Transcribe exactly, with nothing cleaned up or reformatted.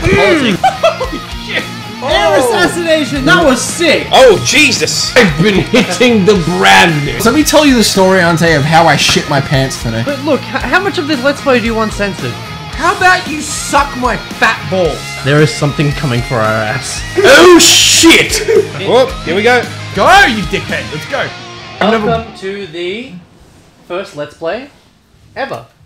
Apology. Oh, shit. Air assassination! That was sick! Oh, Jesus! I've been hitting the brand. So let me tell you the story, Ante, of how I shit my pants today. But look, h how much of this Let's Play do you want censored? How about you suck my fat balls? There is something coming for our ass. Oh, shit! Oh, here we go. Go, you dickhead. Let's go. Welcome to the first Let's Play ever.